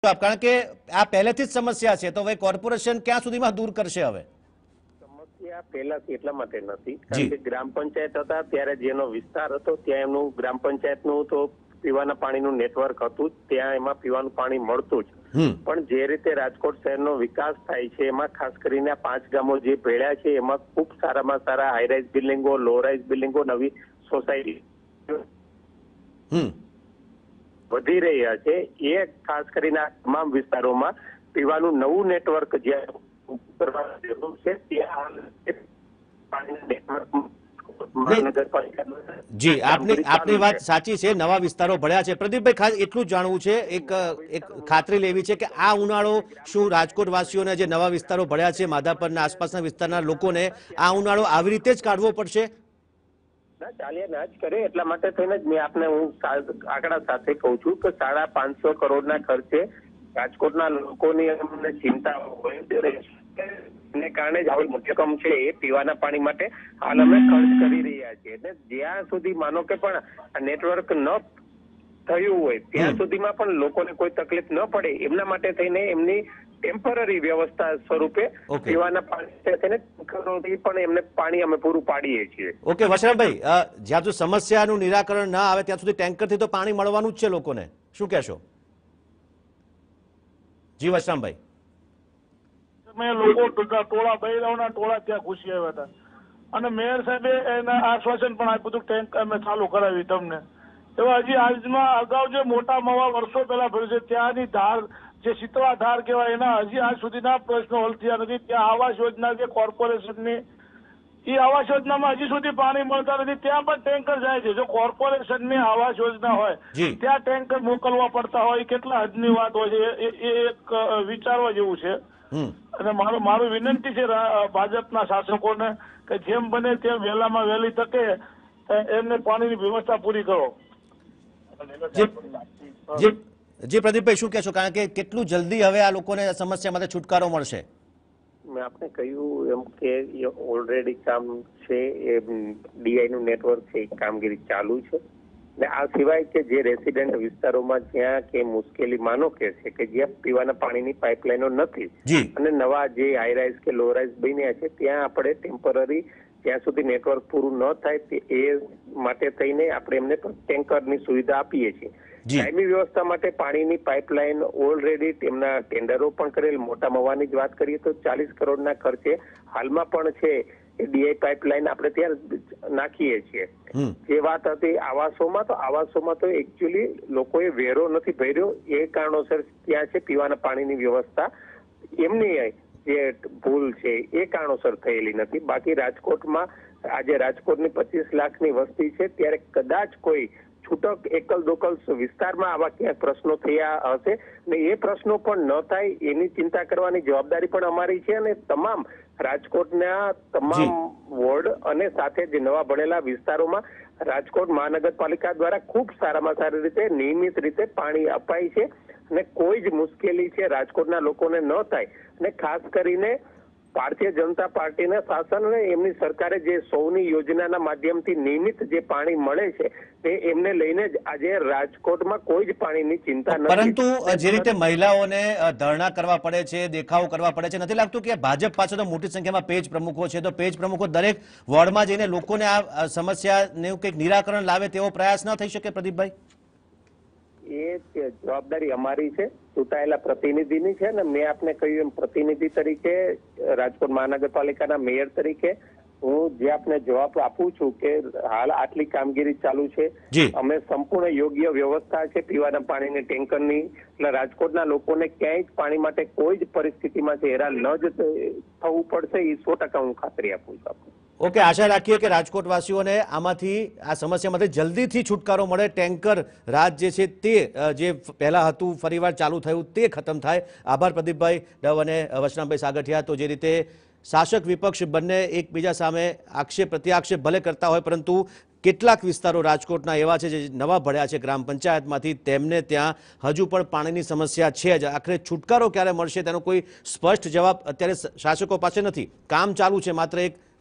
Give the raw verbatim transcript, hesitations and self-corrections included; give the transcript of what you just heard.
આપ કારણ કે આ પહેલેથી જ સમસ્યા છે તો હવે કોર્પોરેશન ક્યાં સુધીમાં દૂર કરશે? હવે સમસ્યા પહેલાથી એટલા માટે નથી કારણ કે ગ્રામ પંચાયત હતા ત્યારે જેનો વિસ્તાર હતો ત્યાં એમનું ગ્રામ પંચાયતનું તો પીવાના પાણીનું નેટવર્ક હતું, ત્યાં એમાં પીવાનું પાણી મળતું જ. પણ જે રીતે રાજકોટ શહેરનો વિકાસ થાય છે એમાં ખાસ કરીને પાંચ ગામો જે ભેળ્યા છે એમાં ખૂબ સારામાં સારા હાઈરાઇઝ બિલ્ડિંગો, લો રાઇઝ બિલ્ડિંગો, નવી સોસાયટી વધી રહ્યા છે. એ ખાસ કરીને આ તમામ વિસ્તારોમાં પીવાનું નવું નેટવર્ક જ્યાં કરવાની જરૂર છે ત્યાં જી આપની આપની વાત સાચી છે, નવા વિસ્તારો ભળ્યા છે. પ્રદીપભાઈ, ખાસ એટલું જ જાણવું છે, એક એક ખાતરી લેવી છે કે આ ઉનાળો શું રાજકોટ વાસીઓને જે નવા વિસ્તારો ભળ્યા છે માધાપરના આસપાસના વિસ્તારના લોકોને આ ઉનાળો આવી રીતે જ કાઢવો પડશે? ના, ચાલ્યા ના જ કરે. એટલા માટે થઈને જ મેં આપને હું આંકડા સાથે કહું છું કે સાડા પાંચસો કરોડના ખર્ચે રાજકોટના લોકોની અમને ચિંતા હોય એને કારણે જ આવી રકમ છે એ પીવાના પાણી માટે હાલ અમે ખર્ચ કરી રહ્યા છીએ. એટલે જ્યાં સુધી માનો કે પણ નેટવર્ક ન થયું હોય ત્યાં સુધીમાં પણ લોકોને કોઈ તકલીફ ન પડે એમના માટે થઈને એમની ટેમ્પરરી વ્યવસ્થા સ્વરૂપે પીવાના પાણી પણ એમને પાણી અમે પૂરું પાડીએ છીએ. ઓકે વશરામભાઈ, જ્યાં સુધી સમસ્યાનું નિરાકરણ ના આવે ત્યાં સુધી ટેન્કરથી તો પાણી મળવાનું જ છે લોકોને, શું કહેશો? જી વશરામભાઈ. લોકો ટોળા બૈરાઓના ટોળા ત્યાં ઘૂસી આવ્યા હતા અને મેયર સાહેબે એના આશ્વાસન પણ આપ્યું હતું ટેન્ક અમે ચાલુ કરાવી તમને. એવા હજી આજમાં અગાઉ જે મોટા મવા વર્ષો પહેલા ભર્યું છે ત્યાંની ધાર જે શીતળા ધાર કહેવાય એના હજી આજ સુધીના પ્રશ્નો હલ થયા નથી. ત્યાં આવાસ યોજના જે કોર્પોરેશનની એ આવાસ યોજનામાં હજી સુધી પાણી મળતા નથી, ત્યાં પણ ટેન્કર જાય છે. જો કોર્પોરેશનની આવાસ યોજના હોય ત્યાં ટેન્કર મોકલવા પડતા હોય, કેટલા હદની વાત હોય છે એ એક વિચારવા જેવું છે. અને મારું મારું વિનંતી છે ભાજપના શાસકોને કે જેમ બને તેમ વહેલામાં વહેલી તકે એમને પાણીની વ્યવસ્થા પૂરી કરો. જી પ્રદીપભાઈ, શું કહેશો? કારણ કે કેટલું જલ્દી હવે આ લોકોને સમસ્યામાંથી છુટકારો મળશે? મેં આપને કહ્યું એમ કે ઓલરેડી કામ છે એ ડીઆઈ નું નેટવર્ક છે એ કામગીરી ચાલુ છે. ને આ સિવાય કે જે રેસિડેન્ટ વિસ્તારોમાં જ્યાં કે મુશ્કેલી માનો કે છે કે જ્યાં પીવાના પાણીની પાઇપલાઇનો નથી અને નવા જે હાઈરાઇઝ કે લો રાઇઝ બન્યા છે ત્યાં આપણે ટેમ્પરરી જ્યાં સુધી નેટવર્ક પૂરું ન થાય એ માટે થઈને આપણે એમને ટેન્કરની સુવિધા આપીએ છીએ. કાયમી વ્યવસ્થા માટે પાણીની પાઇપલાઇન ઓલરેડી તેમના ટેન્ડરો પણ કરેલ. મોટા મવાની જ વાત કરીએ તો ચાલીસ કરોડના ખર્ચે હાલમાં પણ છે એ ડીઆઈ પાઇપલાઇન આપણે ત્યાં નાખીએ છીએ. જે વાત હતી આવાસોમાં, તો આવાસોમાં તો એકચ્યુઅલી લોકોએ વેરો નથી ભર્યો એ કારણોસર ત્યાં છે પીવાના પાણીની વ્યવસ્થા એમની જે ભૂલ છે એ કારણોસર થયેલી નથી. બાકી રાજકોટમાં આજે રાજકોટની પચીસ લાખની વસ્તી છે ત્યારે કદાચ કોઈ છૂટક એકલ દોકલ વિસ્તારમાં આવા ક્યાંક પ્રશ્નો થયા હશે ને એ પ્રશ્નો પણ ન થાય એની ચિંતા કરવાની જવાબદારી પણ અમારી છે. અને તમામ રાજકોટના તમામ વોર્ડ અને સાથે જે નવા બનેલા વિસ્તારોમાં રાજકોટ મહાનગરપાલિકા દ્વારા ખૂબ સારામાં સારી રીતે નિયમિત રીતે પાણી અપાય છે અને કોઈ જ મુશ્કેલી છે રાજકોટના લોકોને ન થાય. અને ખાસ કરીને ભારતીય જનતા પાર્ટીના શાસન અને એમની સરકારે જે સૌની યોજનાના માધ્યમથી નિયમિત જે પાણી મળે છે તે એમને લઈને જ આજે રાજકોટમાં કોઈ જ પાણીની ચિંતા નથી. પરંતુ જે રીતે મહિલાઓને ધરણા કરવા પડે છે, દેખાવો કરવા પડે છે, નથી લાગતું કે ભાજપ પાસે તો મોટી સંખ્યામાં પેજ પ્રમુખો છે તો પેજ પ્રમુખો દરેક વોર્ડમાં જઈને લોકોને આ સમસ્યાનું કંઈક નિરાકરણ લાવે તેવો પ્રયાસ ન થઈ શકે? પ્રદીપભાઈ, એ જવાબદારી અમારી છે, ચૂંટાયેલા પ્રતિનિધિની છે. અને મેં આપને કહ્યું એમ પ્રતિનિધિ તરીકે રાજકોટ મહાનગરપાલિકાના મેયર તરીકે હું જે આપને જવાબ આપું છું કે હાલ આટલી કામગીરી ચાલુ છે, અમે સંપૂર્ણ યોગ્ય વ્યવસ્થા છે પીવાના પાણીની ટેન્કરની, એટલે રાજકોટના લોકોને ક્યાંય જ પાણી માટે કોઈ જ પરિસ્થિતિમાં હેરાન ન જ થવું પડશે એ સો ટકા હું ખાતરી આપું છું. ઓકે, આશા રાખીએ કે રાજકોટવાસીઓને આમાંથી આ સમસ્યામાંથી જલ્દીથી છુટકારો મળે, ટેન્કર રાજ જે છે તે જે પહેલા હતું ફરીવાર ચાલુ થયું તે ખતમ થાય. આભાર પ્રદીપભાઈ ડવ અને વશરામભાઈ સાગઠિયા. તો જે રીતે શાસક વિપક્ષ બંને એકબીજા સામે આક્ષેપ પ્રત્યાક્ષેપ ભલે કરતા હોય પરંતુ કેટલાક વિસ્તારો રાજકોટના એવા છે જે નવા ભળ્યા છે ગ્રામ પંચાયતમાંથી, તેમને ત્યાં હજુ પણ પાણીની સમસ્યા છે જ. આખરે છુટકારો ક્યારે મળશે તેનો કોઈ સ્પષ્ટ જવાબ અત્યારે શાસકો પાસે નથી. કામ ચાલુ છે, માત્ર એક